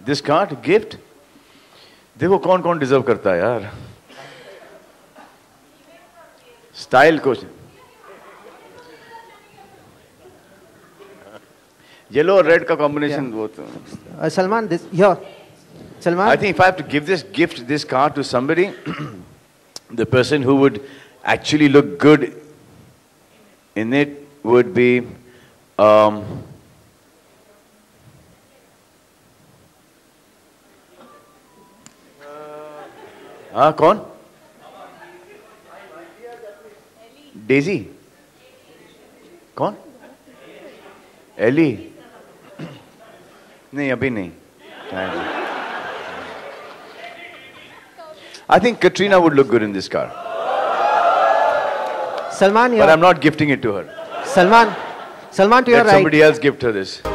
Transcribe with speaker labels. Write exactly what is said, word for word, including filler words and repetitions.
Speaker 1: This car to gift? देखो कौन कौन डिजर्व करता है यार. स्टाइल को येलो और रेड का कॉम्बिनेशन वो तो.
Speaker 2: Salman, this here. Salman.
Speaker 1: I think if I have to give this gift, this car to somebody, the person who would actually look good in it would be um, हाँ कौन? Daisy. कौन? Eli. नहीं अभी नहीं. I think Katrina would look good in this car.
Speaker 2: Salman,
Speaker 1: but I'm not gifting it to her.
Speaker 2: Salman, Salman, to
Speaker 1: Let
Speaker 2: your right.
Speaker 1: Somebody else gift her this.